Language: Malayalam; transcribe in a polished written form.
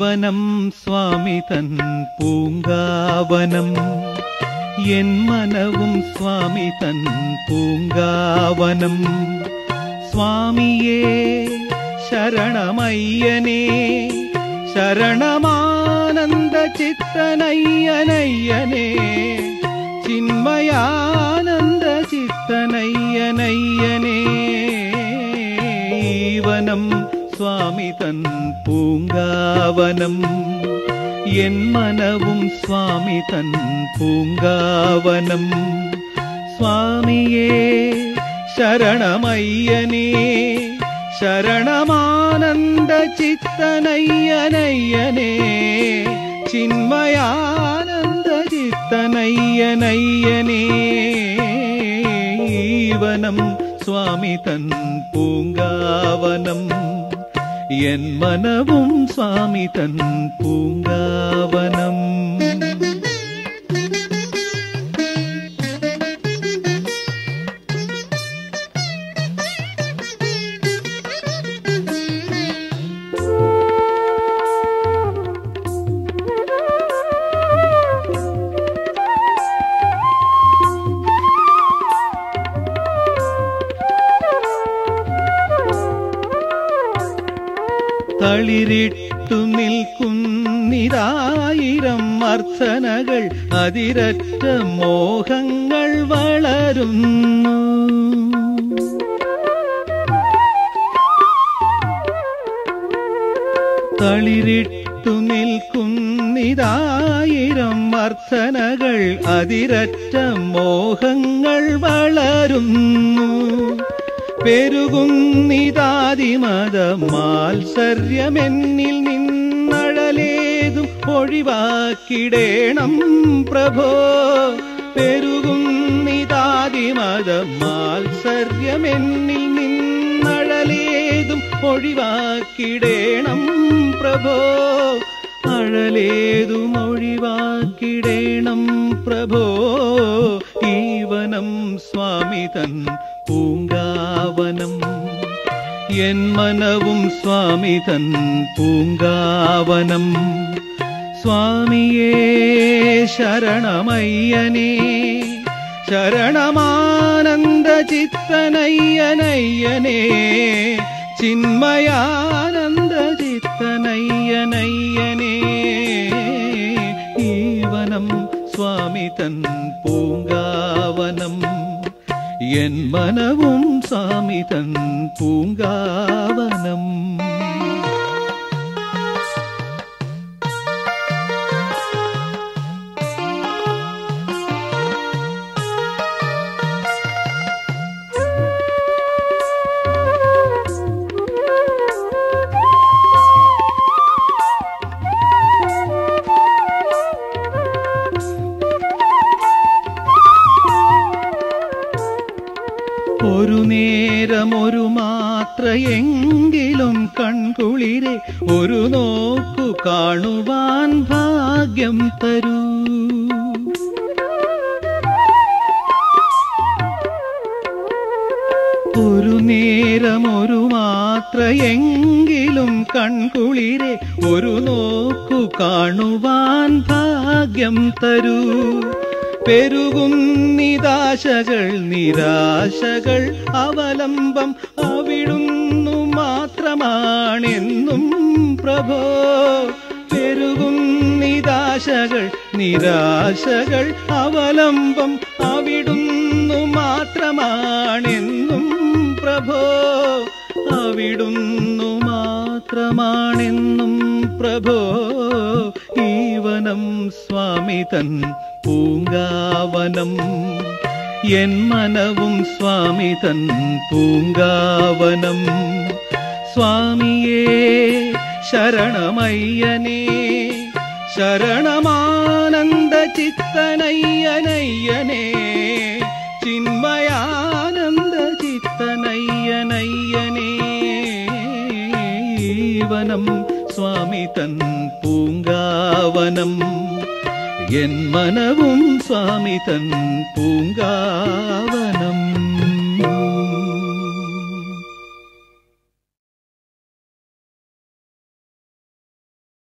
വനം സ്വാമി തൻ പൂങ്കാവനം എൻ മനവും സ്വാമി തൻ പൂങ്കാവനം സ്വാമിയേ ശരണമയ്യനേ ശരണമാനന്ദ ചിത്തനയ്യനയ്യനേ ചിന്മയാനന്ദ ചിത്തനയ്യനയ്യനേ വനം സ്വാമി തൻ പൂങ്കാവനം എൻ മനവും സ്വാമി തൻ പൂങ്കാവനം സ്വാമിയേ ശരണമയ്യനേ ശരണമാനന്ദ ചിത്തനയ്യനയ്യനേ ചിന്മയാനന്ദ ചിത്തനയ്യനയ്യനേ വനം സ്വാമി തൻ പൂങ്കാവനം എൻ മനവും സ്വാമി തൻ പൂങ്കാവനം തളിരിട്ടു നിൽക്കുന്നിതായിരം അർത്ഥനകൾ അതിരറ്റ മോഹങ്ങൾ വളരുന്നു തളിരിട്ടു നിൽക്കുന്നിതായിരം അർത്ഥനകൾ അതിരറ്റ മോഹങ്ങൾ വളരുന്നു പെരുകുന്നിതാതിമത മാത്സര്യമെന്നിൽ നിന്നഴലേതും ഒഴിവാക്കിടേണം പ്രഭോ പെരുകുന്നിതാതിമത മാത്സര്യമെന്നിൽ നിന്നഴലേതും ഒഴിവാക്കിടേണം പ്രഭോ അഴലേതും ഒഴിവാക്കിടേണം പ്രഭോ ഈ വനം സ്വാമി തൻ പൂങ്കാവനം എൻ മനവും സ്വാമി തൻ പൂങ്കാവനം സ്വാമിയേ ശരണമയ്യനേ ശരണമാനന്ദ ചിത്തനയ്യനയ്യനേ ചിന്മയാനന്ദ ചിത്തനയ്യനയ്യനേ ഈ വനം സ്വാമി തൻ പൂങ്കാവനം എൻ മനവും സ്വാമി തൻ പൂങ്കാവനം ഒരു നേരമൊരു മാത്രയെങ്കിലും കൺകുളിരെ ഒരു നോക്കു കാണുവാൻ ഭാഗ്യം തരൂ ഒരു നേരമൊരു മാത്രയെങ്കിലും കൺകുളിരെ ഒരു നോക്കു കാണുവാൻ ഭാഗ്യം തരൂ പെരുകുന്നിതാശകൾ നിരാശകൾ അവലംബം അവിടുന്നു മാത്രമാണെന്നും പ്രഭോ പെരുകുന്നിതാശകൾ നിരാശകൾ അവലംബം അവിടുന്നു മാത്രമാണെന്നും പ്രഭോ അവിടുന്നു മാത്രമാണെന്നും പ്രഭോ ഈ വനം സ്വാമി തൻ പൂങ്കാവനം എൻ മനവും സ്വാമി തൻ പൂങ്കാവനം സ്വാമിയേ ശരണമയ്യനേ ശരണമാനന്ദ ചിത്തനയ്യനയ്യനേ ചിന്മയാനന്ദ ചിത്തനയ്യനയ്യനേ വനം സ്വാമി തൻ പൂങ്കാവനം എൻ മനവും സ്വാമി തൻ പൂങ്കാവനം